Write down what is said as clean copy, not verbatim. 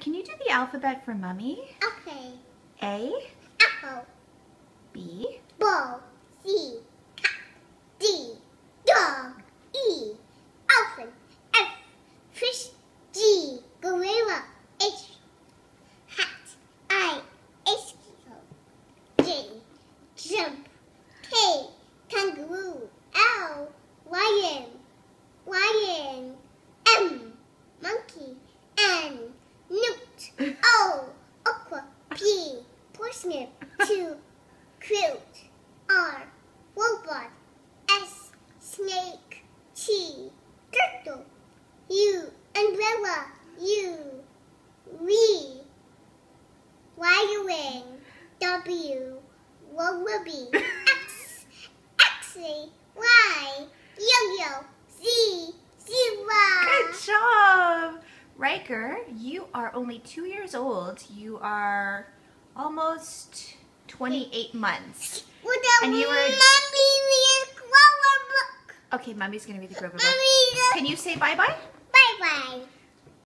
can you do the alphabet for Mommy? Okay. A. Apple. B. Ball. C. Cat. D. Dog. E. Elephant. F. Fish. G. Gorilla. H. Hat. I. Ice J. Jump. K. Kangaroo. L. Lion. Lion. M. Monkey. N. Newt. O. Okra. P. Parsnip. Q. Quilt. R. Robot. S. Snake. T. Turtle. U. Umbrella. U. V. Wiring. W. Wallaby. X. X-ray. Y. Yo-yo. Z. Zebra. Good job! Ryker, you are only 2 years old. You are almost 28 months. And you were... Mommy read Grover book. Okay, Mommy's gonna read the Grover book. Mommy, Can you say bye-bye? bye-bye.